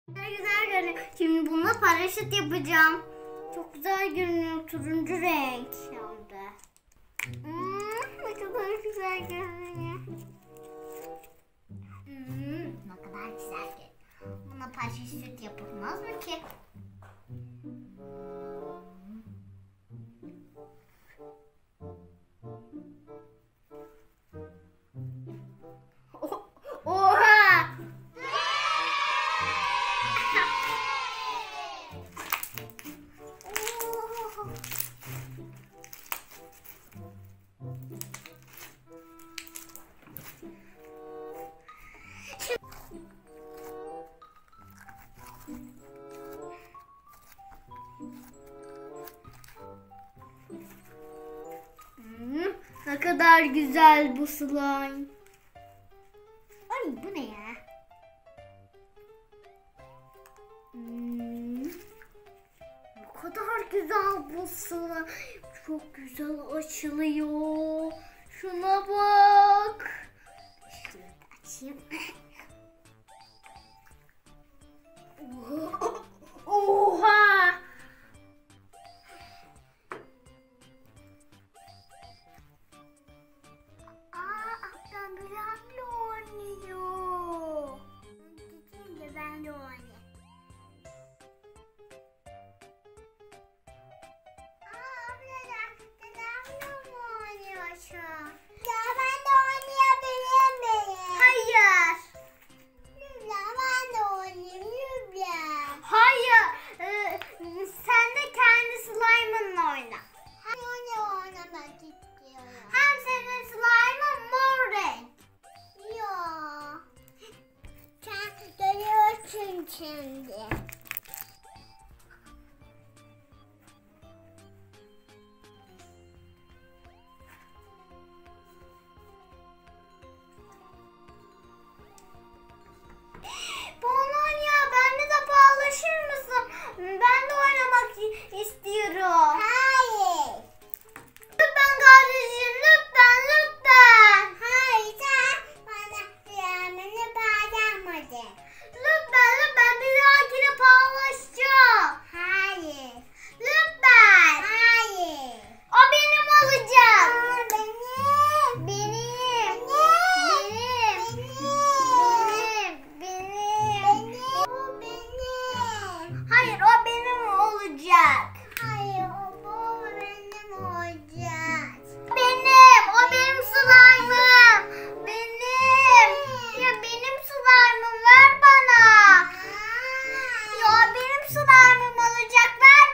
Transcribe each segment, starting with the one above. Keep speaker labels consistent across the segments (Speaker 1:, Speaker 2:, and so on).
Speaker 1: Güzel görünüyor. Şimdi bununla paraşüt yapacağım. Çok güzel görünüyor. Turuncu renk hem de. Ne kadar güzel görünüyor. Ne kadar güzel görünüyor. Buna paraşüt yapılmaz mı ki? Oha! Ne kadar güzel bu slime. Ay bu ne ya? Bu kadar güzel bu slime. Çok güzel açılıyor. Şuna bak. Şunu açayım. Oha! Ablam benimle oynuyor. Gideyim de ben de oynayayım. Abla benimle mi oynuyorsun? Ya ben de oynayabilir miyim? Hayır. Ya ben de oynayayım lütfen. Hayır. Sen de kendi slime'ınla oyna. Ben oynamak istiyorum. Hem senin slime'ın mor renk. Yok. Sen görüyorsun şimdi. Polonya, benimle de paylaşır mısın? Ben de oynamak istiyorum. Hayır. Lütfen kardeşim, lütfen. Hayır, sen bana yarmını paylaşmadın. Lütfen, bir dahakine paylaşacağım. Hayır. Lütfen. Hayır. O benim olacak. Benim. Benim. Hayır, o benim olacak. Hayır, o benim olacak. O benim slime'ım. Benim. Ya benim slime'ım ver bana. Ya benim slime'ım olacak, ver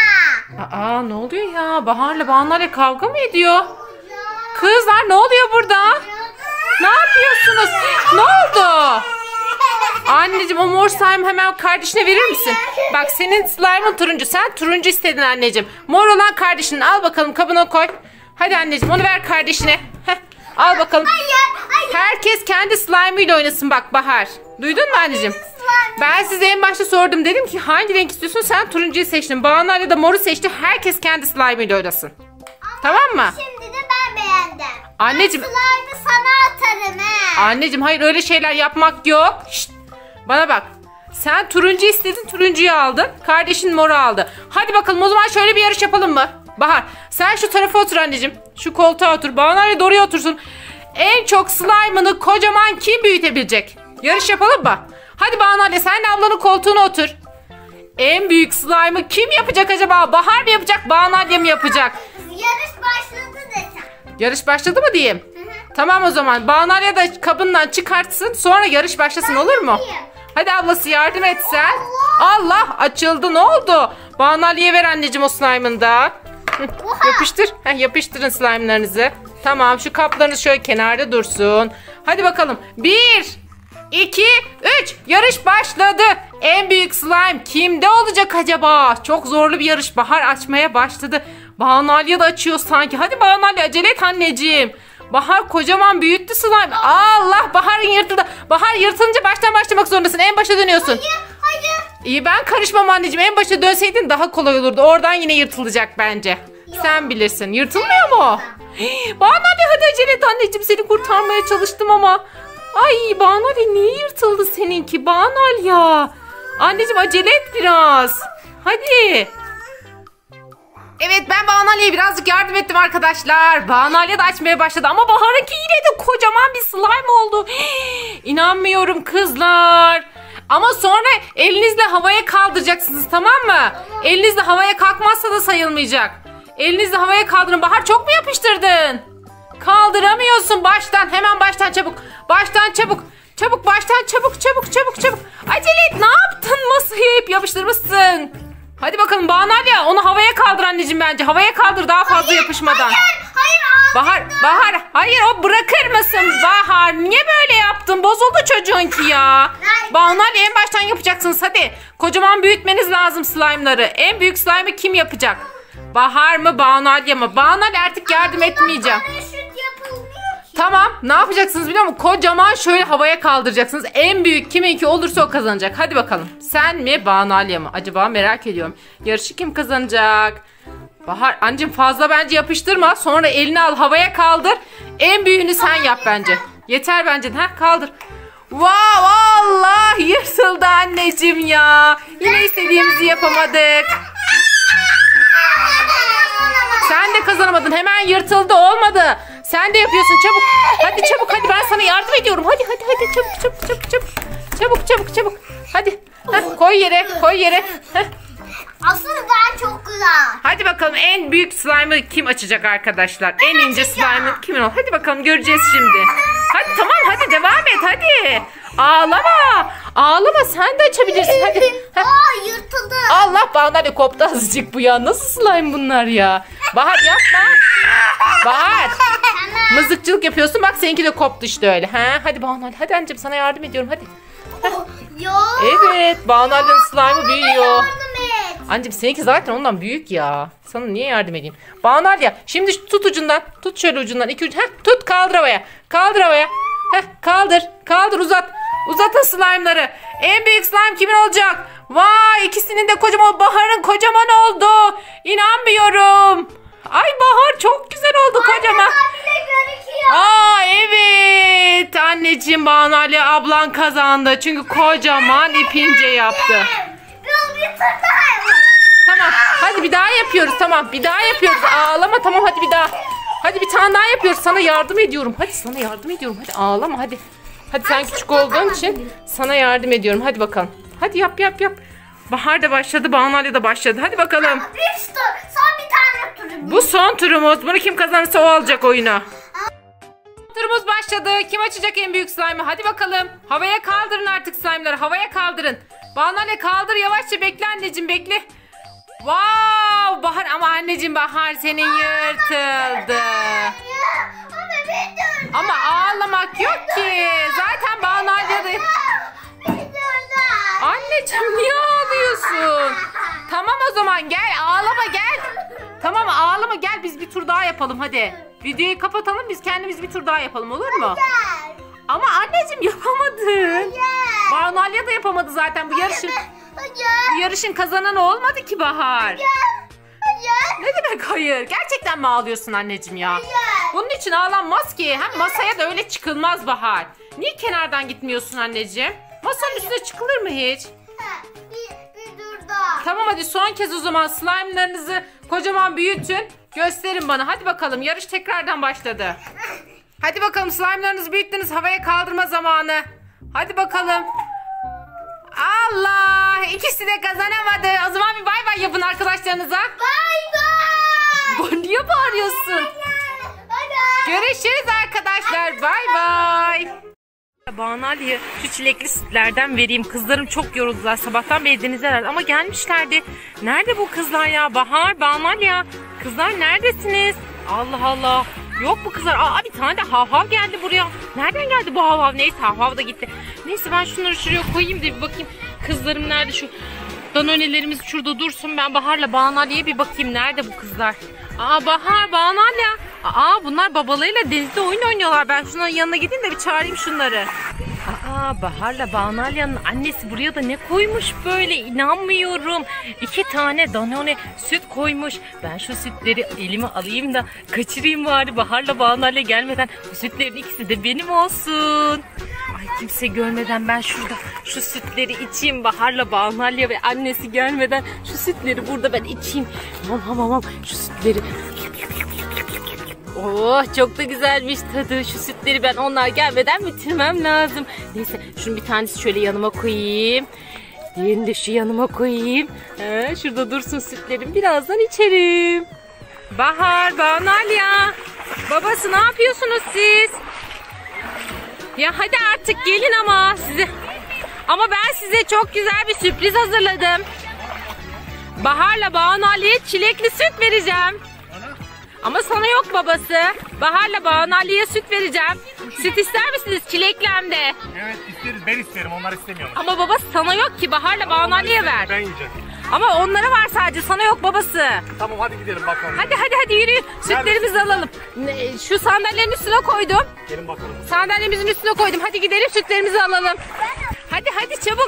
Speaker 1: bana.
Speaker 2: Ne oluyor ya? Bahar'la Banu'yla kavga mı ediyor? Kızlar ne oluyor burada? Ne yapıyorsunuz? Ne oldu? Anneciğim o mor slime hemen kardeşine verir misin? Bak senin slime'ın turuncu. Sen turuncu istedin anneciğim. Mor olan kardeşinin al bakalım kabına koy. Hadi anneciğim onu ver kardeşine. Heh, al bakalım.
Speaker 1: Hayır.
Speaker 2: Herkes kendi slime'ıyla oynasın bak Bahar. Duydun mu anneciğim? Ben size en başta sordum. Dedim ki hangi renk istiyorsun? Sen turuncuyu seçtin. Banu'yla da moru seçti. Herkes kendi slime'ıyla oynasın. Tamam mı?
Speaker 1: Şimdi de ben beğendim.
Speaker 2: Anneciğim.
Speaker 1: Slime'ı sana atarım he.
Speaker 2: Anneciğim hayır öyle şeyler yapmak yok. Şşt, bana bak. Sen turuncu istedin, turuncuyu aldın. Kardeşin moru aldı. Hadi bakalım o zaman şöyle bir yarış yapalım mı? Bahar sen şu tarafa otur anneciğim. Şu koltuğa otur. Banu'yla doğruya otursun. En çok slime'ını kocaman kim büyütebilecek? Yarış yapalım mı? Hadi Banu'yla sen de ablanın koltuğuna otur. En büyük slime'ı kim yapacak acaba? Bahar mı yapacak, Banu'yla mı yapacak?
Speaker 1: Yarış başladı desem.
Speaker 2: Yarış başladı mı diyeyim? Tamam o zaman. Banu'yla da kabından çıkartsın. Sonra yarış başlasın olur mu? Hadi ablası yardım et sen. Allah açıldı ne oldu? Banu'ya ver anneciğim o slime'ını da. Yapıştır. Yapıştırın slime'larınızı. Tamam şu kaplarınız şöyle kenarda dursun. Hadi bakalım. 1, 2, 3. Yarış başladı. En büyük slime kimde olacak acaba? Çok zorlu bir yarış. Bahar açmaya başladı. Banu'ya da açıyor sanki. Hadi Banu'ya acele et anneciğim. Bahar kocaman büyüttü slime. Allah Bahar'ın yırtıldı. Bahar yırtılınca baştan başlamak zorundasın. En başa dönüyorsun.
Speaker 1: Hayır.
Speaker 2: İyi ben karışmam anneciğim. En başa dönseydin daha kolay olurdu. Oradan yine yırtılacak bence. Yok. Sen bilirsin. Yırtılmıyor mu? Banu hadi acele et anneciğim. Seni kurtarmaya çalıştım ama. Ay Banu niye yırtıldı seninki Banu ya? Anneciğim acele et biraz. Hadi. Evet, ben Banu Ali'ye birazcık yardım ettim arkadaşlar. Banu Ali de açmaya başladı ama Bahar'ınki yine de kocaman bir slime oldu. İnanmıyorum kızlar. Ama sonra elinizle havaya kaldıracaksınız, tamam mı? Elinizle havaya kalkmazsa da sayılmayacak. Elinizle havaya kaldırın. Bahar, çok mu yapıştırdın? Kaldıramıyorsun baştan. Hemen baştan çabuk. Baştan çabuk. Çabuk baştan çabuk. Acele et, ne yaptın? Masayı hep yapıştırmışsın. Hadi bakalım Banu Ali, onu havaya kaldır anneciğim bence. Havaya kaldır daha fazla yapışmadan.
Speaker 1: Hayır.
Speaker 2: Bahar, hayır, o bırakır mısın? Bahar, niye böyle yaptın? Bozuldu çocuğunki ya. Banu Ali, en baştan yapacaksınız hadi. Kocaman büyütmeniz lazım slime'ları. En büyük slime'ı kim yapacak? Bahar mı, Banu Ali mi? Banu Ali, artık yardım etmeyeceğim. Tamam, ne yapacaksınız biliyor musun? Kocaman şöyle havaya kaldıracaksınız. En büyük kiminki olursa o kazanacak. Hadi bakalım. Sen mi, Banu Ali mi? Acaba merak ediyorum. Yarışı kim kazanacak? Bahar, anneciğim fazla bence yapıştırma. Sonra elini al, havaya kaldır. En büyüğünü sen yap bence. Yeter bence. Kaldır. Wow, Allah, yırtıldı anneciğim ya. Yine istediğimizi yapamadık. Sen de kazanamadın. Hemen yırtıldı, olmadı. Sen de yapıyorsun, çabuk. Hadi çabuk, hadi ben sana yardım ediyorum. Hadi çabuk. Hadi. Koy yere.
Speaker 1: Aslında daha çok güzel.
Speaker 2: Hadi bakalım, en büyük slime'ı kim açacak arkadaşlar? En ince slime'ı kimin ol? Hadi bakalım, göreceğiz şimdi. Hadi tamam, hadi devam et hadi. Ağlama, sen de açabilirsin hadi.
Speaker 1: Yırtıldı.
Speaker 2: Allah, Banu Ali koptu azıcık bu ya. Nasıl slime bunlar ya? Bahar, yapma. Bahar. Mızıkçılık yapıyorsun, bak seninki de koptu işte öyle. Hadi Banu Ali, hadi anneciğim sana yardım ediyorum hadi. Evet, Banu Ali'nin slime'ı büyüyor. Anneciğim seninki zaten ondan büyük ya. Sana niye yardım edeyim? Banu Ali, şimdi tut ucundan. Tut şöyle ucundan. 2-3. Tut, kaldır havaya. Kaldır, uzat. Uzatın slime'ları. En büyük slime kimin olacak? Vay, ikisinin de kocaman. Bahar'ın kocaman oldu. İnanmıyorum. Ay Bahar, çok güzel oldu kocaman. Evet anneciğim, Banu Ali ablan kazandı. Çünkü kocaman ipince yaptı. Tamam, hadi bir daha yapıyoruz. Tamam, bir daha yapıyoruz. Ağlama, tamam, hadi bir daha. Hadi bir tane daha yapıyoruz. Sana yardım ediyorum. Hadi ağlama hadi. Hadi sen küçük olduğun için sana yardım ediyorum. Hadi bakalım. Hadi yap. Bahar da başladı, Banu Ali de başladı. Hadi bakalım.
Speaker 1: Son bir tane turumuz.
Speaker 2: Bu son turumuz. Bunu kim kazanırsa o alacak oyunu. Turumuz başladı. Kim açacak en büyük slime'ı? Hadi bakalım. Havaya kaldırın artık slime'ları. Havaya kaldırın. Banu Ali, kaldır yavaşça. Bekle anneciğim, bekle. Wow, Bahar, ama anneciğim Bahar senin yırtıldı. Ama ağlamak yok ki. Zaten Banu Ali'ye de... Anneciğim niye ağlıyorsun? Tamam o zaman gel, ağlama gel. Tamam, ağlama gel, biz bir tur daha yapalım hadi. Videoyu kapatalım, biz kendimiz bir tur daha yapalım, olur mu? Ama anneciğim yapamadın. Banu Ali de yapamadı zaten bu yarışın. Bu yarışın kazananı olmadı ki Bahar. Ne demek hayır? Gerçekten mi ağlıyorsun anneciğim ya? Bunun için ağlanmaz ki. Hem masaya da öyle çıkılmaz Bahar. Niye kenardan gitmiyorsun anneciğim? Masanın üstüne çıkılır mı hiç?
Speaker 1: Bir dur daha.
Speaker 2: Tamam, hadi son kez o zaman slime'larınızı kocaman büyütün. Gösterin bana. Hadi bakalım, yarış tekrardan başladı. Hadi bakalım, slime'larınızı büyüttünüz. Havaya kaldırma zamanı. Hadi bakalım. Allah! İkisi de kazanamadı. O zaman bir bay bay yapın arkadaşlarınıza.
Speaker 1: Bay bay.
Speaker 2: Niye bağırıyorsun? Görüşürüz arkadaşlar. Bay bay. Banu Ali'ye şu çilekli sütlerden vereyim. Kızlarım çok yoruldular. Sabahtan beri denizdeler ama gelmişlerdi. Nerede bu kızlar ya? Bahar, Banu Ali ya. Kızlar neredesiniz? Allah Allah. Yok bu kızlar. Bir tane de hav geldi buraya. Nereden geldi bu hav? Neyse, hav da gitti. Neyse, ben şunları şuraya koyayım da bir bakayım. Kızlarım nerede? Şu danonelerimiz şurada dursun. Ben Bahar'la Banu Ali'ye bir bakayım. Nerede bu kızlar? Bahar, Banu Ali. Bunlar babalarıyla denizde oyun oynuyorlar. Ben şunların yanına gideyim de bir çağırayım şunları.
Speaker 3: Bahar'la Banalya'nın annesi buraya da ne koymuş böyle, inanmıyorum. 2 tane Danone süt koymuş. Ben şu sütleri elime alayım da kaçırayım bari, Bahar'la Banalya gelmeden bu sütlerin ikisi de benim olsun. Ay, kimse görmeden ben şurada şu sütleri içeyim, Bahar'la Banalya ve annesi gelmeden şu sütleri burada ben içeyim. Tamam şu sütleri. Oh, çok da güzelmiş tadı. Şu sütleri ben onlar gelmeden bitirmem lazım. Neyse, şunun bir tanesi şöyle yanıma koyayım. Diğerini de şu yanıma koyayım. Şurada dursun sütlerim. Birazdan içerim. Bahar, Banalya. Babası, ne yapıyorsunuz siz? Ya hadi artık gelin ama size. Ama ben size çok güzel bir sürpriz hazırladım. Bahar'la Banalya'ya çilekli süt vereceğim. Ama sana yok babası. Bahar'la Banalya'ya süt vereceğim. Süt ister misiniz çilekli hem de?
Speaker 4: Evet isteriz, ben isterim, onlar istemiyorlar.
Speaker 3: Ama babası sana yok ki, Bahar'la Banalya'ya ver.
Speaker 4: Ben yiyeceğim.
Speaker 3: Ama onlara var sadece, sana yok babası.
Speaker 4: Tamam hadi gidelim bakalım.
Speaker 3: Hadi yürüyün. Sütlerimizi alalım. Şu sandalyenin üstüne koydum.
Speaker 4: Gelin bakalım.
Speaker 3: Sandalyemizin üstüne koydum. Hadi gidelim sütlerimizi alalım. Hadi çabuk.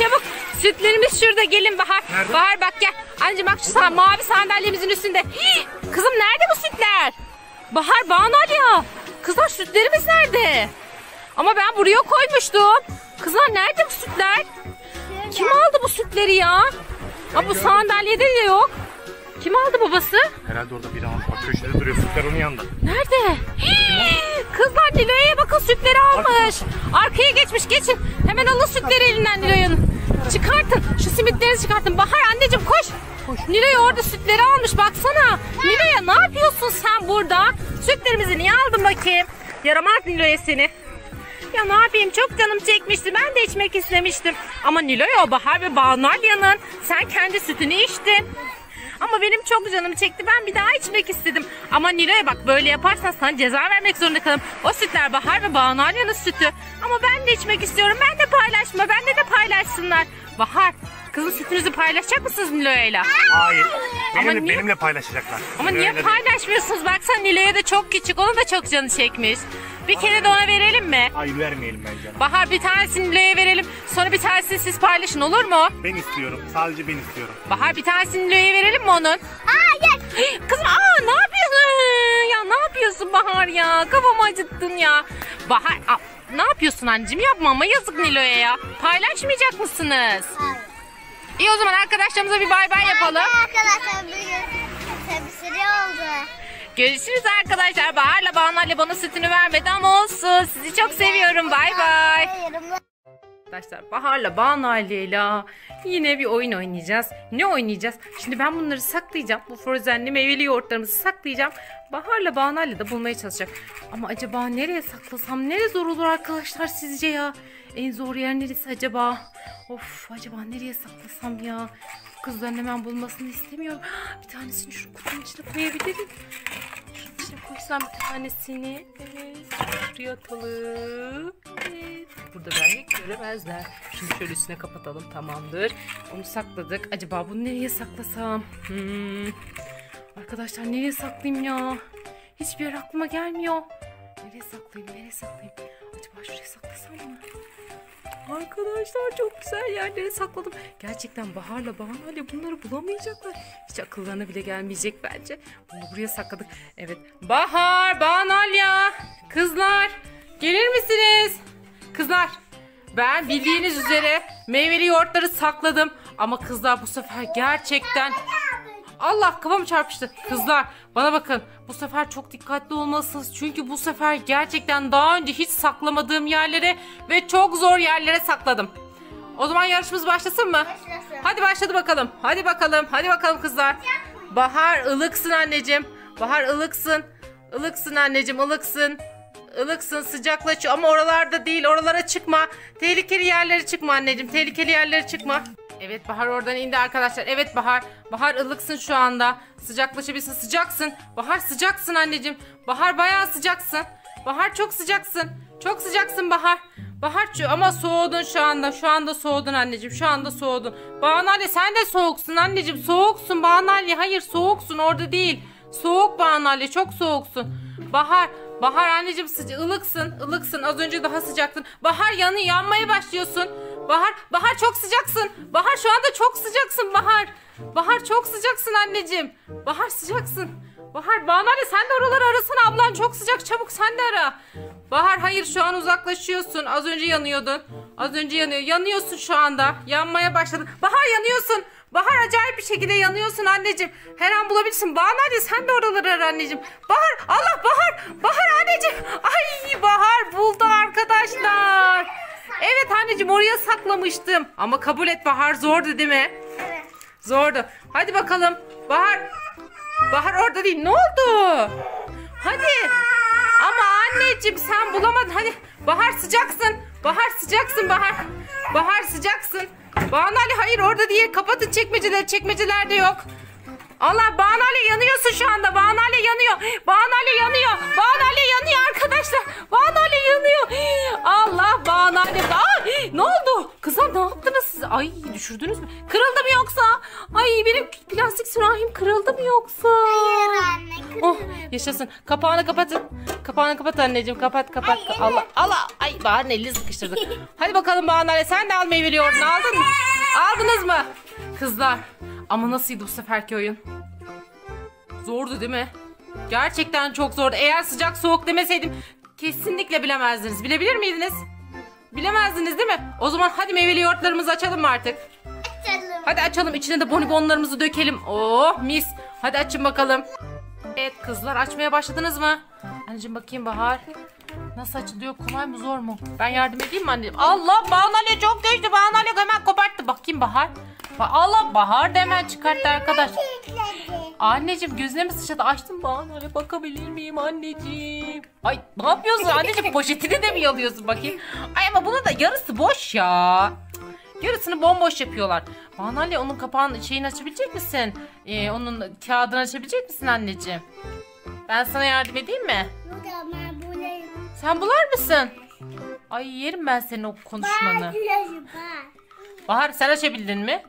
Speaker 3: Sütlerimiz şurada, gelin Bahar.
Speaker 4: Nerede?
Speaker 3: Bahar bak gel. Anneciğim bak şu mavi sandalyemizin üstünde. Hii, kızım nerede bu sütler? Bahar, Banalya. Kızlar sütlerimiz nerede? Ama ben buraya koymuştum. Kızlar nerede bu sütler? Kim aldı bu sütleri ya? Ama bu sandalyede de yok. Kim aldı babası?
Speaker 4: Herhalde orada biri almış. Bak köşede duruyor, sütler onun yanında.
Speaker 3: Nerede? Hii, kızlar Nilo'ya bakın, sütleri almış. Arkaya geçmiş, geçin. Hemen alın sütleri elinden Nilo'yanın. Çıkartın. Şu simitlerinizi çıkartın. Bahar anneciğim koş. Nilo'ya orada sütleri almış, baksana. Nilo'ya ne yapıyorsun sen burada? Sütlerimizi niye aldın bakayım? Yaramaz Nilo'ya seni. Ya ne yapayım, çok canım çekmişti. Ben de içmek istemiştim. Ama Nilo'ya, Bahar ve Banalya'nın, sen kendi sütünü içtin. Ama benim çok canım çekti. Ben bir daha içmek istedim. Ama Nilo'ya bak, böyle yaparsan sana ceza vermek zorunda kalırım. O sütler Bahar ve Banalya'nın sütü. Ama ben de içmek istiyorum. Ben de paylaşma. Bende de paylaşsınlar. Bahar, kızın sütünüzü paylaşacak mısınız Nilo'yla?
Speaker 4: Hayır.
Speaker 3: Ama niye?
Speaker 4: Benimle paylaşacaklar.
Speaker 3: Ama niye
Speaker 4: Öyle
Speaker 3: paylaşmıyorsunuz? Baksana Nilo'ya da çok küçük. Onun da çok canı çekmiş. Bir kere de ona verelim mi?
Speaker 4: Hayır vermeyelim bence.
Speaker 3: Bahar, bir tanesini Nilo'ya verelim. Sonra bir tanesini siz paylaşın, olur mu?
Speaker 4: Ben istiyorum. Sadece ben istiyorum.
Speaker 3: Bahar, bir tanesini Nilo'ya verelim mi onun?
Speaker 1: Hayır.
Speaker 3: Kızım ne yapıyorsun? Ya ne yapıyorsun Bahar ya? Kafamı acıttın ya. Bahar ne yapıyorsun anneciğim? Yapma ama, yazık Nilo'ya ya. Paylaşmayacak mısınız?
Speaker 1: Hayır.
Speaker 3: İyi, o zaman arkadaşlarımıza bir bay bay yapalım.
Speaker 1: Arkadaşlar bugün bir sürü oldu.
Speaker 3: Görüşürüz arkadaşlar. Bahar'la Banalya bana sütünü vermedi ama olsun. Sizi çok seviyorum. Bay bay. Arkadaşlar, Bahar'la Banalya'yla yine bir oyun oynayacağız. Ne oynayacağız? Şimdi ben bunları saklayacağım. Bu frozenli meyveli yoğurtlarımızı saklayacağım. Bahar'la Banalya da bulmaya çalışacak. Ama acaba nereye saklasam? Nereye zor olur arkadaşlar sizce ya? En zor yer neresi acaba? Of, acaba nereye saklasam ya? Bu kızların hemen bulmasını istemiyorum. Bir tanesini şu kutunun içine koyabilirim. Şunun içine koysam bir tanesini. Evet. Şuraya atalım. Evet. Burada belki göremezler. Şimdi şöyle üstüne kapatalım. Tamamdır. Onu sakladık. Acaba bunu nereye saklasam? Arkadaşlar nereye saklayayım ya? Hiçbir yer aklıma gelmiyor. Nereye saklayayım? Acaba şuraya saklasam mı? Arkadaşlar çok güzel yerlere sakladım. Gerçekten Bahar'la Banalya bunları bulamayacaklar. Hiç akıllarına bile gelmeyecek bence. Bunu buraya sakladık. Evet. Bahar, Banalya, kızlar gelir misiniz? Kızlar, ben bildiğiniz üzere meyveli yoğurtları sakladım. Ama kızlar bu sefer gerçekten... Allah, kafam çarpıştı. Kızlar bana bakın, bu sefer çok dikkatli olmalısınız. Çünkü bu sefer gerçekten daha önce hiç saklamadığım yerlere ve çok zor yerlere sakladım. O zaman yarışmamız başlasın mı?
Speaker 1: Başlasın.
Speaker 3: Hadi başladı bakalım. Hadi bakalım kızlar. Bahar ılıksın anneciğim. Bahar ılıksın. Ilıksın anneciğim, ılıksın. Ilıksın, sıcaklaşıyor ama oralarda değil, oralara çıkma. Tehlikeli yerlere çıkma anneciğim. Tehlikeli yerlere çıkma. Evet, Bahar oradan indi arkadaşlar. Evet Bahar. Bahar ılıksın şu anda. Sıcaklaşabilirsin. Sıcaksın. Bahar sıcaksın anneciğim. Bahar bayağı sıcaksın. Bahar çok sıcaksın. Çok sıcaksın Bahar. Bahar ama soğudun şu anda. Şu anda soğudun anneciğim. Şu anda soğudun. Banalya sen de soğuksun anneciğim. Soğuksun Banalya. Hayır, soğuksun, orada değil. Soğuk Banalya, çok soğuksun. Bahar
Speaker 2: Bahar anneciğim ılıksın, ılıksın. Az önce daha sıcaktın. Bahar yanmaya başlıyorsun. Bahar çok sıcaksın. Bahar şu anda çok sıcaksın Bahar. Bahar çok sıcaksın anneciğim. Bahar sıcaksın. Bahar, Banu anne sen de oraları arasana, ablan çok sıcak, çabuk sen de ara. Bahar hayır, şu an uzaklaşıyorsun. Az önce yanıyordun. Az önce yanıyorsun şu anda. Yanmaya başladın. Bahar yanıyorsun. Bahar acayip bir şekilde yanıyorsun anneciğim. Her an bulabilirsin. Banu anne sen de oraları ara anneciğim. Bahar, Allah Bahar anneciğim. Ay Bahar buldu arkadaşlar. Evet anneciğim, oraya saklamıştım. Ama kabul et Bahar, zordu değil mi?
Speaker 1: Evet.
Speaker 2: Zordu. Hadi bakalım. Bahar orada değil. Ne oldu? Hadi. Ama anneciğim sen bulamadın. Hadi. Bahar sıcaksın. Bahar sıcaksın Bahar. Bahar sıcaksın. Banu Ali hayır orada değil. Kapatın çekmeceleri. Çekmecelerde yok. Allah, Banu Ali yanıyorsun şu anda. Banu Ali yanıyor. Banu Ali yanıyor. Banu Ali yanıyor arkadaşlar. Banu Ali yanıyor. Allah, Banu Ali. Ay, ne oldu? Kızlar ne yaptınız siz? Ay, düşürdünüz mü? Kırıldı mı yoksa? Ay, benim plastik sürahim kırıldı mı yoksa?
Speaker 1: Hayır anne,
Speaker 2: Oh, yaşasın. Kapağını kapatın. Kapağını kapat anneciğim. Kapat. Allah. Ay, Bahar'ın elini sıkıştırdı. Hadi bakalım Banu Ali, sen de al meyveli yoğurdunu. Aldın mı? Aldınız mı? Kızlar. Ama nasıldı bu seferki oyun? Zordu değil mi? Gerçekten çok zordu. Eğer sıcak soğuk demeseydim kesinlikle bilemezdiniz. Bilebilir miydiniz? Bilemezdiniz değil mi? O zaman hadi meyveli yoğurtlarımızı açalım mı artık?
Speaker 1: Açalım.
Speaker 2: Hadi açalım. İçine de bonibonlarımızı dökelim. Oh mis. Hadi açın bakalım. Evet kızlar, açmaya başladınız mı? Anneciğim bakayım Bahar. Nasıl açılıyor? Kolay mı zor mu? Ben yardım edeyim mi anneciğim? Allah, Banu Ali çok güçlü. Banu Ali hemen koparttı. Bakayım Bahar. Allah, Bahar da hemen çıkarttı arkadaş. Anneciğim gözüne mi sıçradı? Açtım Banu Ali, bakabilir miyim anneciğim? Ay ne yapıyorsun anneciğim? Poşetini de mi yalıyorsun bakayım? Ay ama bunun da yarısı boş ya. Yarısını bomboş yapıyorlar. Banu Ali onun kapağını açabilecek misin? Onun kağıdını açabilecek misin anneciğim? Ben sana yardım edeyim mi? Sen bular mısın? Ay yerim ben senin o konuşmanı. Bahar sen açabildin mi?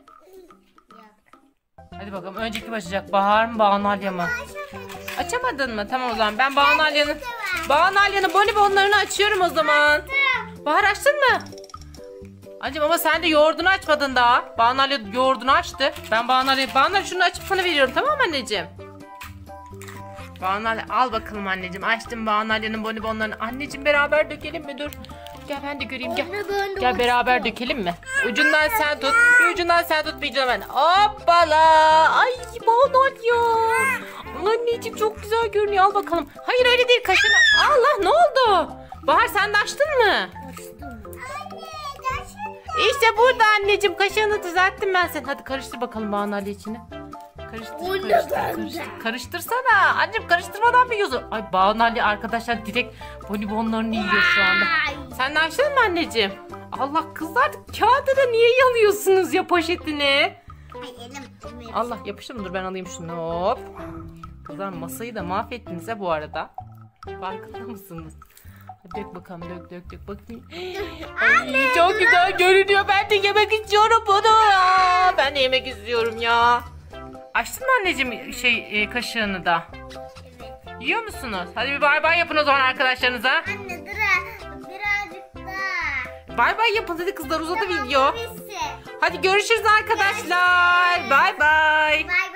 Speaker 2: Hadi bakalım, önce kim açacak? Bahar mı, Banu Ali mı? Açamadın mı? Tamam o zaman ben Banu Ali'nin bonibonlarını açıyorum o zaman. Bahar açtın mı? Anneciğim ama sen de yoğurdunu açmadın daha. Banu Ali yoğurdunu açtı. Ben Banu Ali şunu açıp sana veriyorum, tamam mı anneciğim? Banu Ali al bakalım anneciğim. Açtım Banu Ali'nin bonibonlarını. Anneciğim beraber dökelim mi? Dur. Gel ben de göreyim, gel. Gel beraber dökelim mi? Ucundan sen tut. Bir ucundan sen tut, bir ucundan ben. Hoppala. Ay Banu Ali ya. Anneciğim çok güzel görünüyor. Al bakalım. Hayır öyle değil, kaşını. Allah, ne oldu? Bahar sen de açtın mı? İşte burada anneciğim, kaşığını düzelttim ben sen. Hadi karıştır bakalım Banu Ali içine. Karıştırsana. Anneciğim karıştırmadan mı yiyorsun? Ay Banu Ali arkadaşlar direkt bonibonlarını yiyor şu anda. Sen de açtın mı anneciğim? Allah kızlar, kağıdı da niye yalıyorsunuz ya poşetini? Allah yapıştı mı? Dur ben alayım şunu. Hop. Kızlar masayı da mahvettiniz ha bu arada. Farkında mısınız? Dök bakalım, dök bakayım. Ay, çok güzel görünüyor. Ben de yemek istiyorum bunu. Ben de yemek istiyorum ya. Açtın mı anneciğim kaşığını da? Evet. Yiyor musunuz? Hadi bir bay bay yapın o zaman arkadaşlarınıza.
Speaker 1: Anne dur birazcık daha.
Speaker 2: Bay bay yapın hadi kızlar, uzadı video.
Speaker 1: Birisi.
Speaker 2: Hadi görüşürüz arkadaşlar. Bay bay.
Speaker 1: Bay